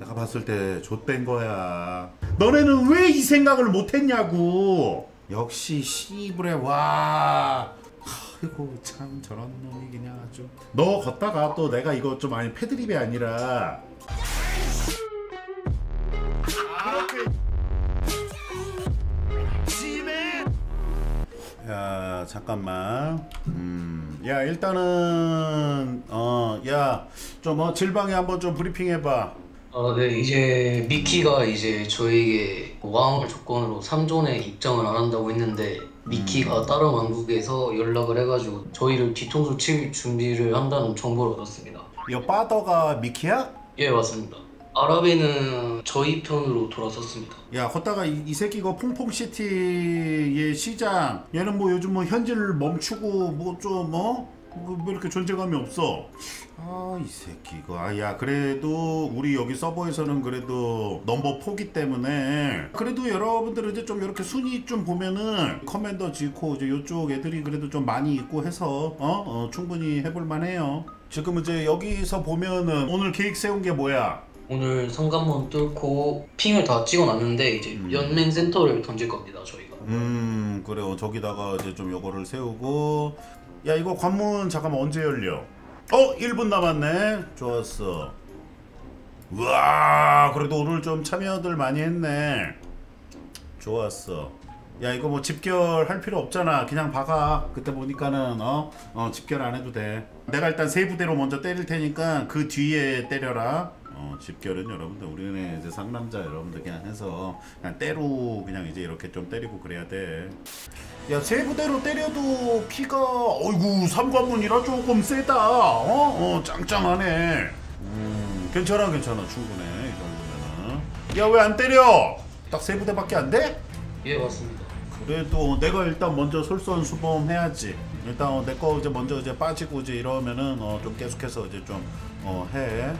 내가 봤을 때 좆된 거야. 너네는 왜 이 생각을 못했냐고. 역시 씨부레 와. 아이고 참 저런 놈이 그냥 아주. 너 걷다가 또 내가 이거 좀 아니 패드립이 아니라 야 잠깐만. 야 일단은 야 좀 질방에 한번 좀 브리핑 해봐. 네, 이제 미키가 이제 저에게 왕을 조건으로 3존에 입장을 안 한다고 했는데 미키가 다른 왕국에서 연락을 해가지고 저희를 뒤통수 칠 준비를 한다는 정보를 얻었습니다. 이 파더가 미키야? 예, 맞습니다. 아랍에는 저희 편으로 돌아섰습니다. 야 걷다가 이 새끼 이거 퐁퐁시티의 시장 얘는 뭐 요즘 뭐 현질을 멈추고 뭐 좀 뭐 이렇게 존재감이 없어. 아 이 새끼 이거 야 그래도 우리 여기 서버에서는 그래도 넘버 4기 때문에 그래도 여러분들은 이제 좀 이렇게 순위 좀 보면은 커맨더 지코 이제 요쪽 애들이 그래도 좀 많이 있고 해서 충분히 해볼 만해요. 지금 이제 여기서 보면은 오늘 계획 세운 게 뭐야? 오늘 성관문 뚫고 핑을 다 찍어놨는데 이제 연맹 센터를 던질 겁니다, 저희가. 그래요. 저기다가 이제 좀 요거를 세우고. 야 이거 관문 잠깐만 언제 열려? 1분 남았네. 좋았어. 우와 그래도 오늘 좀 참여들 많이 했네. 좋았어. 야 이거 뭐 집결 할 필요 없잖아. 그냥 박아. 그때 보니까는 집결 안 해도 돼. 내가 일단 세 부대로 먼저 때릴 테니까 그 뒤에 때려라. 집결은 여러분들 우리는 이제 상남자 여러분들 그냥 해서 그냥 때로 그냥 이제 이렇게 좀 때리고 그래야 돼. 야 세 부대로 때려도 피가 어이구 삼관문이라 조금 세다. 짱짱하네. 괜찮아 충분해 이 정도면은. 야 왜 안 때려? 딱 세 부대밖에 안 돼? 예, 맞습니다. 그래도 내가 일단 먼저 솔선수범 해야지. 일단 내 거 이제 먼저 이제 빠지고 이제 이러면은 좀 계속해서 이제 좀 해.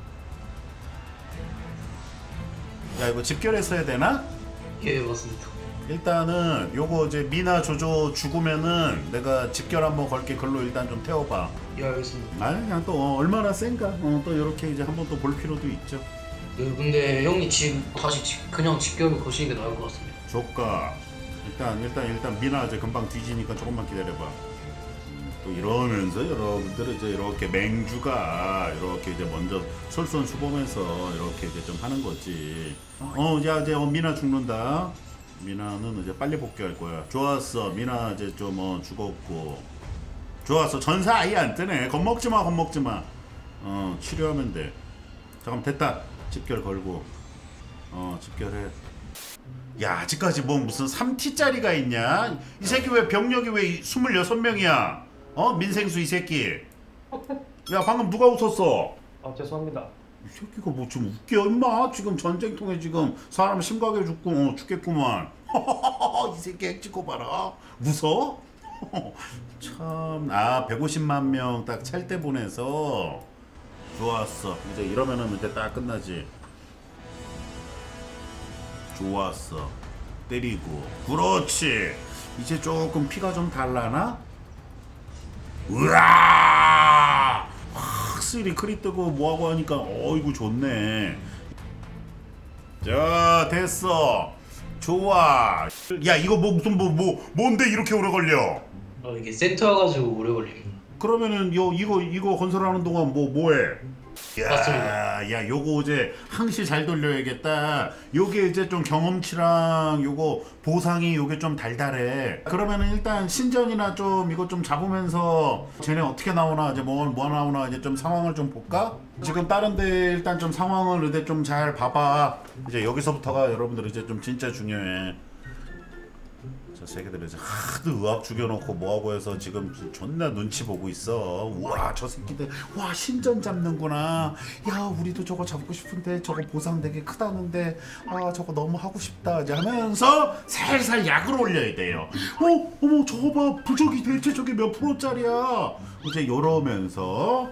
야 이거 집결했어야 되나? 예, 맞습니다. 일단은 요거 이제 미나 조조 죽으면은 내가 집결 한번 걸게. 글로 일단 좀 태워봐. 예, 알겠습니다. 아니 그냥 또 얼마나 센가 또 이렇게 이제 한번 또 볼 필요도 있죠. 네, 근데 형이 지금 다시 그냥 집결을 거시는 게 나을 것 같습니다. 조카 일단 미나 이제 금방 뒤지니까 조금만 기다려봐. 또 이러면서 여러분들 이제 이렇게 맹주가 이렇게 이제 먼저 솔선수범해서 이렇게 이제 좀 하는 거지. 야 이제 미나 죽는다. 미나는 이제 빨리 복귀할 거야. 좋았어. 미나 이제 좀 죽었고. 좋았어. 전사 아예 안 뜨네. 겁먹지마. 치료하면 돼. 잠깐 됐다. 집결 걸고. 집결해. 야 아직까지 뭐 무슨 3T짜리가 있냐? 이 새끼 왜 병력이 왜 26명이야? 민생수 이 새끼. 야 방금 누가 웃었어? 죄송합니다. 이 새끼가 뭐 좀 웃겨 임마. 지금 전쟁통에 지금 사람 심각하게 죽고 죽겠구만. 이 새끼 액 찍고 봐라. 무서워? 참. 150만 명 딱 찰 때 보내서 좋았어. 이제 이러면은 이제 딱 끝나지. 좋았어. 때리고. 그렇지. 이제 조금 피가 좀 달라나? 으아! 확실히 크리 뜨고 뭐하고 하니까 어이구 좋네. 자 됐어. 좋아. 야 이거 뭐 무슨 뭔데 이렇게 오래 걸려? 이게 센터여가지고 오래 걸립니다. 그러면은 이거 건설하는 동안 뭐해? 맞습니다. 야 요거 이제 항시 잘 돌려야겠다. 요게 이제 좀 경험치랑 요거 보상이 요게 좀 달달해. 그러면은 일단 신전이나 좀 이거 좀 잡으면서 쟤네 어떻게 나오나 이제 뭐 나오나 이제 좀 상황을 좀 볼까? 지금 다른데 일단 좀 상황을 이제 좀 잘 봐봐. 이제 여기서부터가 여러분들 이제 좀 진짜 중요해. 저 새끼들 이제 하도 의학 죽여놓고 뭐하고 해서 지금 존나 눈치 보고 있어. 우와 저 새끼들 와 신전 잡는구나. 야 우리도 저거 잡고 싶은데 저거 보상 되게 크다는데 저거 너무 하고 싶다 이제 하면서 살살 약을 올려야 돼요. 어머 저거 봐 부적이 대체 저게 몇 프로짜리야. 이제 이러면서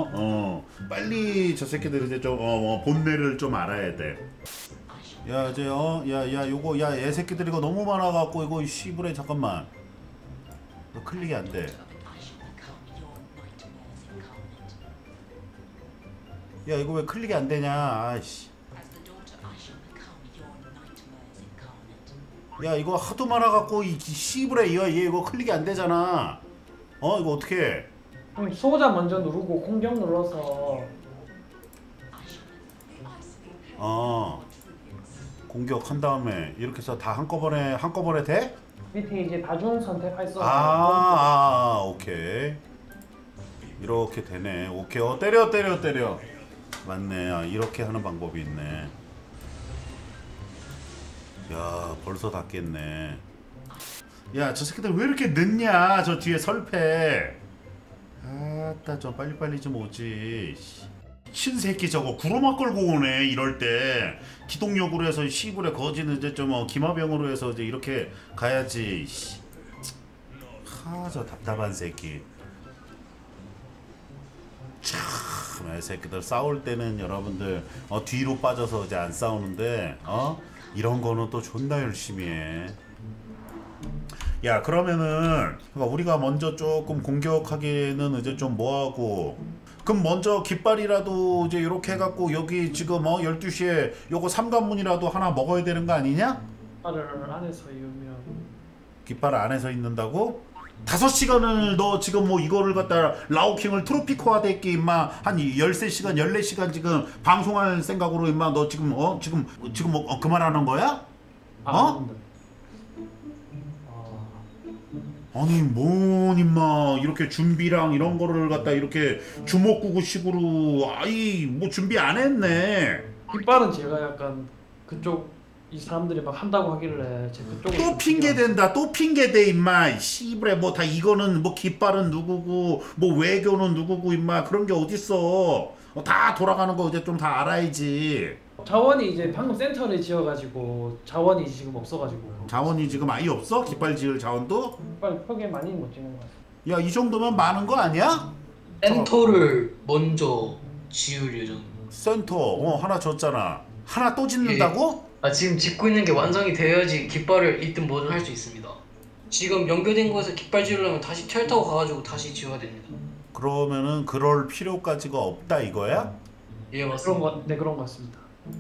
빨리 저 새끼들 이제 좀 본내를 좀 알아야 돼. 야 이제 야 요거 야 애새끼들 이거 너무 많아갖고 이거 씨부레 잠깐만 이거 클릭이 안돼. 야 이거 왜 클릭이 안되냐. 아이씨 야 이거 하도 많아갖고 이 씨부레 이거 클릭이 안 되잖아. 이거 어떻게? 수호자 먼저 누르고 공격 눌러서 공격한 다음에 이렇게 해서 다 한꺼번에 돼? 밑에 이제 다중 선택할 수 오케이. 이렇게 되네. 오케이. 때려. 맞네. 이렇게 하는 방법이 있네. 야 벌써 다 깼네. 야 저 새끼들 왜 이렇게 늦냐 저 뒤에 설패. 아따 좀 빨리빨리 좀 오지. 신새끼 저거 구로막 끌고 오네. 이럴 때 기동력으로 해서 시골에 거지는 이제 좀 기마병으로 해서 이제 이렇게 가야지. 저 답답한 새끼. 참, 이 새끼들 싸울 때는 여러분들 뒤로 빠져서 이제 안 싸우는데 이런 거는 또 존나 열심히 해. 야 그러면은 우리가 먼저 조금 공격하기에는 이제 좀 뭐하고, 그럼 먼저 깃발이라도 이제 이렇게 해갖고 여기 지금 12시에 요거 삼관문이라도 하나 먹어야 되는 거 아니냐? 깃발을 안에서 이으면 깃발 안에서 있는다고? 5시간을 너 지금 뭐 이거를 갖다 라오킹을 트로피코화 됐기 임마 한 13시간 14시간 지금 방송할 생각으로 임마 너 지금 지금 뭐 그만하는 거야? 아니 뭔 임마 이렇게 준비랑 이런 거를 갖다 이렇게 주먹구구식으로 뭐 준비 안 했네. 깃발은 제가 약간 그쪽 이 사람들이 막 한다고 하길래 제 그쪽으로 또 핑계댄다. 또 핑계대 임마. 씨부레 뭐 다 이거는 뭐 깃발은 누구고 뭐 외교는 누구고 임마 그런 게 어딨어. 다 돌아가는 거 이제 좀 다 알아야지. 자원이 이제 방금 센터를 지어가지고 자원이 지금 없어가지고. 자원이 지금 아예 없어? 깃발 지을 자원도? 깃발 벽에 많이 못 찍는 것 같아. 야 이 정도면 많은 거 아니야? 센터를 먼저 지을 예정. 센터 하나 줬잖아. 하나 또 짓는다고? 지금 짓고 있는 게 완성이 되어야지 깃발을 이든 뭐든 할 수 있습니다. 지금 연결된 거에서 깃발 지으려면 다시 텔 타고 가가지고 다시 지어야 됩니다. 그러면은 그럴 필요까지가 없다 이거야? 예 맞습니다. 그런 것 같습니다.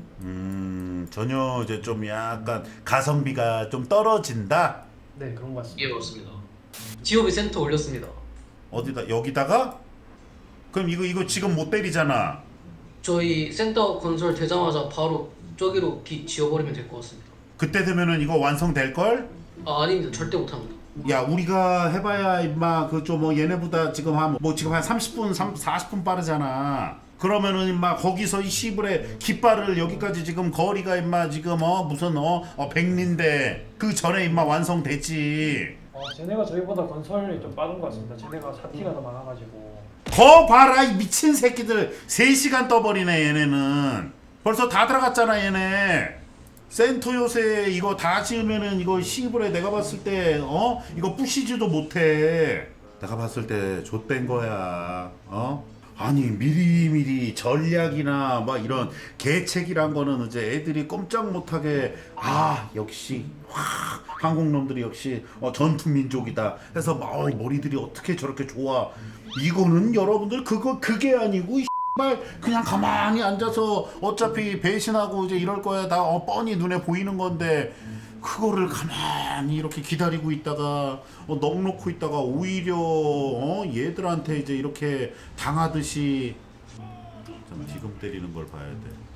전혀 이제 좀 약간 가성비가 좀 떨어진다? 네 그런 것 같습니다. 예 맞습니다. 지오비 센터 올렸습니다. 어디다? 여기다가? 그럼 이거 지금 못 때리잖아. 저희 센터 건설 되자마자 바로 저기로 지어버리면 될 것 같습니다. 그때 되면은 이거 완성될걸? 아닙니다. 절대 못합니다. 야 우리가 해봐야 임마 얘네보다 지금 한 30분 40분 빠르잖아. 그러면은 임마 거기서 이 시불에 깃발을 여기까지 지금 거리가 임마 지금 무슨 백리인데 그 전에 임마 완성됐지. 쟤네가 저희보다 건설이 좀 빠른 것 같습니다. 쟤네가 사티가 더 많아가지고. 거 봐라 이 미친 새끼들 3시간 떠버리네. 얘네는 벌써 다 들어갔잖아. 얘네 센터 요새 이거 다 지으면은 이거 시불에 내가 봤을 때 이거 부시지도 못해. 내가 봤을 때 좆된 거야. 아니 미리미리 전략이나 막 이런 계책이란 거는 이제 애들이 꼼짝 못하게 역시 한국놈들이 역시 전투 민족이다 해서 머리들이 어떻게 저렇게 좋아. 이거는 여러분들 그게 아니고 그냥 가만히 앉아서 어차피 배신하고 이제 이럴 거야 다 뻔히 눈에 보이는 건데 그거를 가만히 이렇게 기다리고 있다가 넋놓고 있다가 오히려 얘들한테 이제 이렇게 당하듯이. 지금 때리는 걸 봐야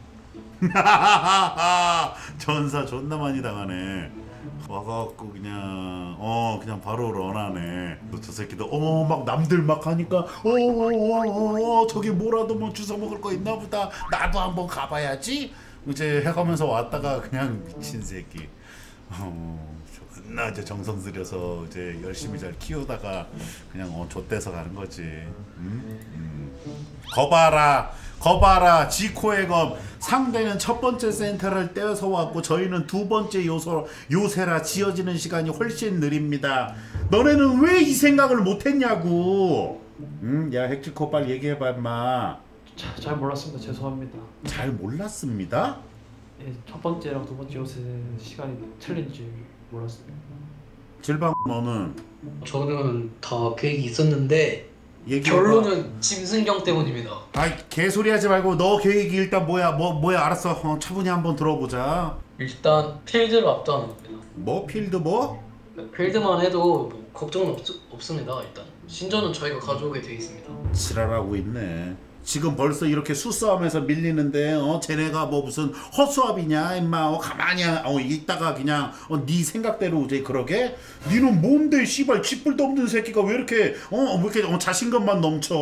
돼. 전사 존나 많이 당하네. 와갖고 그냥 바로 런하네. 저 새끼들 막 남들 막 하니까 저기 뭐라도 뭐 주워 먹을 거 있나 보다 나도 한번 가봐야지 이제 해가면서 왔다가 그냥 미친 새끼 존나 이제 정성 들여서 이제 열심히 잘 키우다가 그냥 좆돼서 가는 거지. 거봐라 지코의 검. 상대는 첫 번째 센터를 떼어서 왔고 저희는 두 번째 요새라 지어지는 시간이 훨씬 느립니다. 너네는 왜 이 생각을 못했냐고. 야 핵지코 빨리 얘기해봐 임마. 잘 몰랐습니다. 죄송합니다. 잘 몰랐습니다? 예, 첫 번째랑 두 번째 요새 시간이 틀린지 몰랐습니다. 질방 너는? 저는 다 계획이 있었는데 얘기해봐. 결론은 짐승경 때문입니다. 아이 개소리 하지 말고 너 계획이 일단 뭐야? 뭐야 알았어. 차분히 한번 들어보자. 일단 필드를 앞두하는 겁니다. 뭐 필드 뭐? 필드만 해도 뭐 걱정은 없습니다. 일단 신전은 저희가 가져오게 돼 있습니다. 지랄하고 있네. 지금 벌써 이렇게 수싸움에서 밀리는데 쟤네가 뭐 무슨 헛수합이냐 임마. 가만히 있다가 그냥 네 생각대로 이제 그러게? 니는 뭔데 씨발 쥐뿔도 없는 새끼가 왜 이렇게 왜 이렇게 자신감만 넘쳐?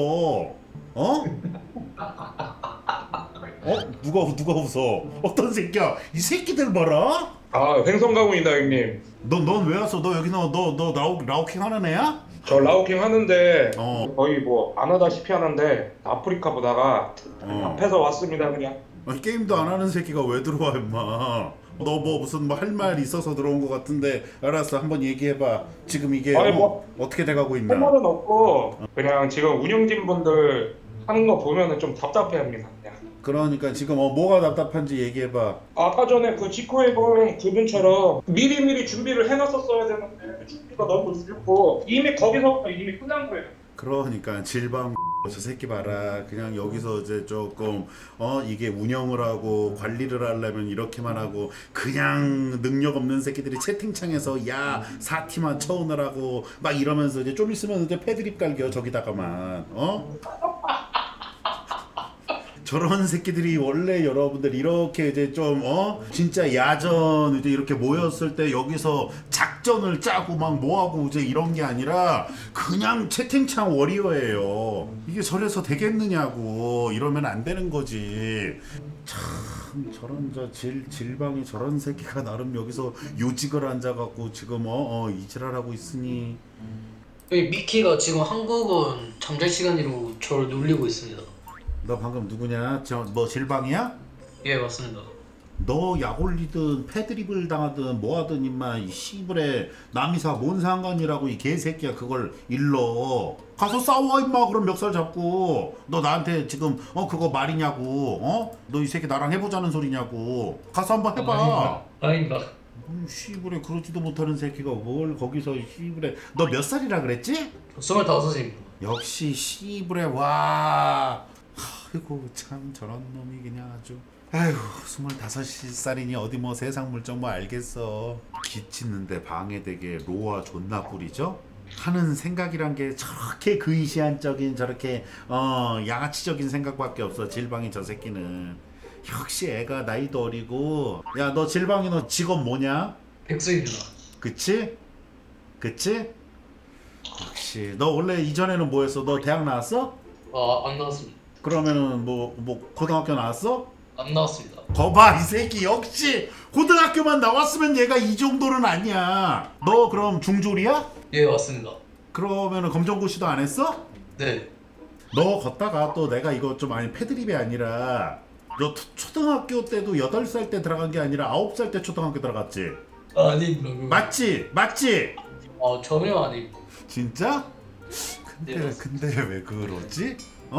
누가 웃어? 어떤 새끼야? 이 새끼들 봐라. 아, 횡성가구입니다, 형님. 넌 왜 왔어? 너 여기서 너 라우킹 하는 애야? 저 라오킹 하는데 거의 뭐 안 하다시피 하는데 아프리카 보다가 앞에서 왔습니다, 그냥. 아니, 게임도 안 하는 새끼가 왜 들어와 임마. 너 뭐 무슨 뭐 할 말 있어서 들어온 것 같은데 알았어 한번 얘기해봐. 지금 이게 아니, 어떻게 돼가고 있나? 할 말은 없고 그냥 지금 운영진 분들 하는 거 보면은 좀 답답해합니다, 그냥. 그러니까 지금 뭐가 답답한지 얘기해봐. 아까 전에 그 지코해본 그분처럼 미리미리 준비를 해놨었어야 되는데 준비가 너무 늦고 이미 거기서부터 이미 끝난 거예요. 그러니까 질방 저 새끼 봐라. 그냥 여기서 이제 조금 이게 운영을 하고 관리를 하려면 이렇게만 하고 그냥 능력 없는 새끼들이 채팅창에서 야 사티만 쳐오느라고 막 이러면서 이제 좀 있으면 이제 패드립 갈겨 저기다가만 저런 새끼들이 원래 여러분들 이렇게 이제 좀 진짜 야전 이제 이렇게 모였을 때 여기서 작전을 짜고 막 뭐하고 이제 이런 게 아니라 그냥 채팅창 워리어예요. 이게 저래서 되겠느냐고. 이러면 안 되는 거지. 참 저런 질방이 저런 새끼가 나름 여기서 요직을 앉아갖고 지금 이지랄하고 있으니. 미키가 지금 한국은 잠잘 시간으로 저를 놀리고 있습니다. 너 방금 누구냐? 뭐 질방이야? 예, 맞습니다. 너 약올리든 패드립을 당하든 뭐하든 임마 이 씨부레 남이사 뭔 상관이라고 이 개새끼야. 그걸 일러 가서 싸워 임마. 그럼 멱살 잡고. 너 나한테 지금 그거 말이냐고. 너 이 새끼 나랑 해보자는 소리냐고. 가서 한번 해봐. 아닙니다. 씨부레 그러지도 못하는 새끼가 뭘 거기서 씨부레. 너 몇 살이라 그랬지? 25입니다. 역시 씨부레. 와 아이고 참 저런 놈이 그냥 아주. 아휴 25살이니 어디 뭐 세상 물정 뭐 알겠어. 기치는데 방해되게 로아 존나 뿌리죠? 하는 생각이란 게 저렇게 의시안적인 저렇게 양아치적인 생각밖에 없어. 질방이 저 새끼는. 역시 애가 나이도 어리고. 야 너 질방이 너 직업 뭐냐? 백수입니다. 그치? 역시 너 원래 이전에는 뭐 했어? 너 대학 나왔어? 안 나왔습니다. 그러면은 뭐 고등학교 나왔어? 안 나왔습니다. 거봐 이 새끼 역시 고등학교만 나왔으면 얘가 이 정도는 아니야. 너 그럼 중졸이야? 예, 맞습니다. 그러면은 검정고시도 안 했어? 네. 너 걷다가 또 내가 이거 좀 아니 패드립이 아니라 너 초등학교 때도 8살 때 들어간 게 아니라 9살 때 초등학교 들어갔지? 아닙니다. 맞지? 전혀 아닙니다. 진짜? 네, 근데 왜 그러지?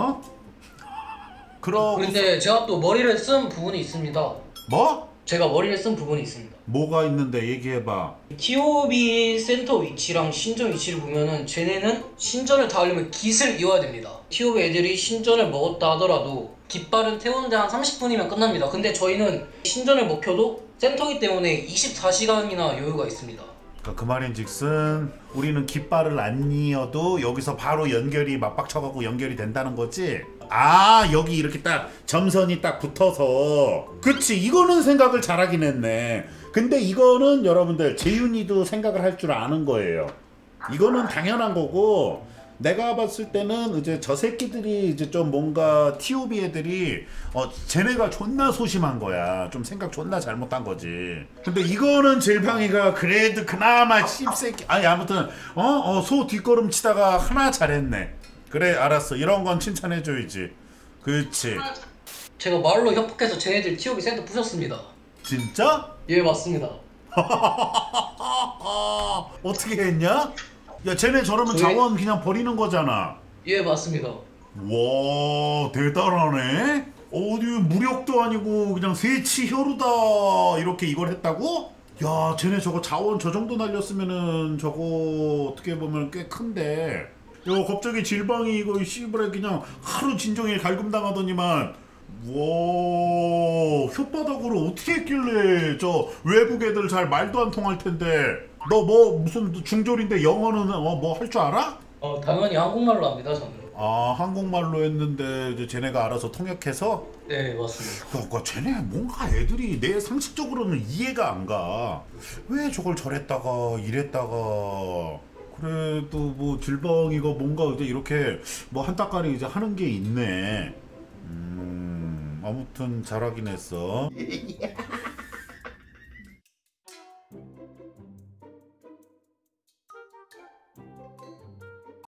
그러고 근데 제가 또 머리를 쓴 부분이 있습니다. 뭐? 제가 머리를 쓴 부분이 있습니다. 뭐가 있는데 얘기해봐. TOB 센터 위치랑 신전 위치를 보면은 쟤네는 신전을 다 하려면 깃을 이어야 됩니다. TOB 애들이 신전을 먹었다 하더라도 깃발은 태우는데 한 30분이면 끝납니다. 근데 저희는 신전을 먹혀도 센터이기 때문에 24시간이나 여유가 있습니다. 그 말인즉슨 우리는 깃발을 안 이어도 여기서 바로 연결이 맞박쳐갖고 연결이 된다는 거지? 아 여기 이렇게 딱 점선이 딱 붙어서. 그치 이거는 생각을 잘하긴 했네. 근데 이거는 여러분들 재윤이도 생각을 할 줄 아는 거예요. 이거는 당연한 거고. 내가 봤을 때는 이제 저 새끼들이 이제 좀 뭔가 TOB 애들이 쟤네가 존나 소심한 거야. 좀 생각 존나 잘못한 거지. 근데 이거는 질방이가 그래도 그나마 씹새끼. 아니 아무튼 소 뒷걸음 치다가 하나 잘했네. 그래 알았어. 이런 건 칭찬해줘야지. 그렇지. 제가 말로 협박해서 쟤네들 TOB 센터 부셨습니다. 진짜? 예, 맞습니다. 어떻게 했냐? 야 쟤네 저러면 자원 그냥 버리는 거잖아. 예, 맞습니다. 와 대단하네. 어디 무력도 아니고 그냥 세치혈우다 이렇게 이걸 했다고? 야 쟤네 저거 자원 저 정도 날렸으면은 저거 어떻게 보면 꽤 큰데. 야 갑자기 질방이 이거 씨발에 그냥 하루 진종일 갈굼당하더니만 와 혓바닥으로 어떻게 했길래 저 외국 애들 잘 말도 안 통할 텐데 너 뭐 무슨 중졸인데 영어는 뭐 할 줄 알아? 당연히 한국말로 합니다 저는. 아 한국말로 했는데 이제 쟤네가 알아서 통역해서? 네 맞습니다. 그러니까 쟤네 뭔가 애들이 내 상식적으로는 이해가 안 가. 왜 저걸 저랬다가 이랬다가 그래도 뭐 질방이가 뭔가 이제 이렇게 뭐 한따까리 이제 하는 게 있네. 아무튼 잘하긴 했어.